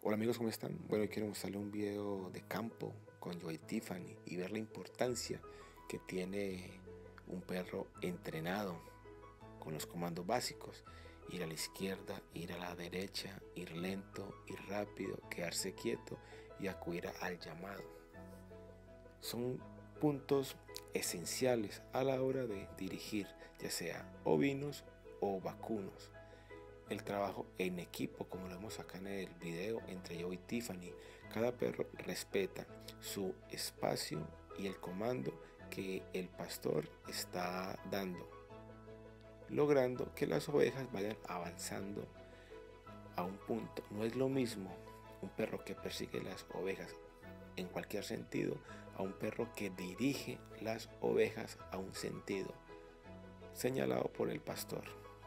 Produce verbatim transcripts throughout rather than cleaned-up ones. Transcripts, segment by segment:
Hola amigos, ¿cómo están? Bueno, hoy quiero mostrarles un video de campo con Joey Tiffany y ver la importancia que tiene un perro entrenado con los comandos básicos. Ir a la izquierda, ir a la derecha, ir lento, ir rápido, quedarse quieto y acudir al llamado. Son puntos esenciales a la hora de dirigir, ya sea ovinos o vacunos. El trabajo en equipo, como lo vemos acá en el video entre Joey y Tiffany, cada perro respeta su espacio y el comando que el pastor está dando, logrando que las ovejas vayan avanzando a un punto. No es lo mismo un perro que persigue las ovejas en cualquier sentido a un perro que dirige las ovejas a un sentido señalado por el pastor.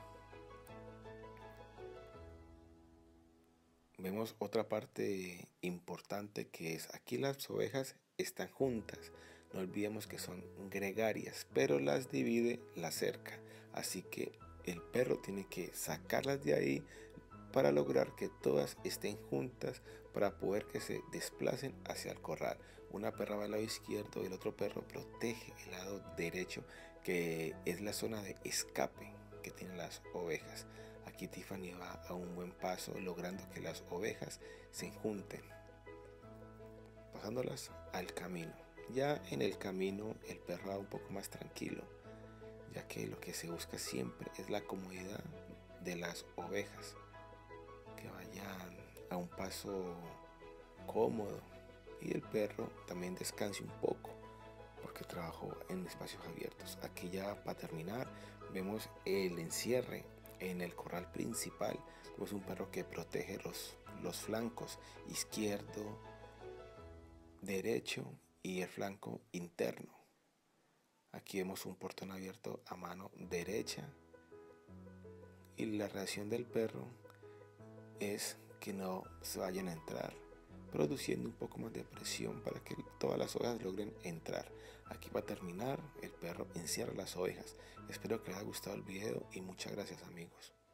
Vemos otra parte importante, que es aquí las ovejas están juntas. No olvidemos que son gregarias, pero las divide la cerca. Así que el perro tiene que sacarlas de ahí para lograr que todas estén juntas, para poder que se desplacen hacia el corral. Una perra va al lado izquierdo y el otro perro protege el lado derecho, que es la zona de escape que tienen las ovejas. Aquí Tiffany va a un buen paso, logrando que las ovejas se junten, pasándolas al camino. Ya en el camino el perro va un poco más tranquilo, ya que lo que se busca siempre es la comodidad de las ovejas, que vayan a un paso cómodo y el perro también descanse un poco, porque trabajó en espacios abiertos. Aquí ya para terminar vemos el encierre en el corral principal. Vemos un perro que protege los, los flancos izquierdo, derecho y el flanco interno. Aquí vemos un portón abierto a mano derecha y la reacción del perro es que no se vayan a entrar, produciendo un poco más de presión para que todas las ovejas logren entrar. Aquí para terminar, el perro encierra las ovejas. Espero que les haya gustado el video y muchas gracias amigos.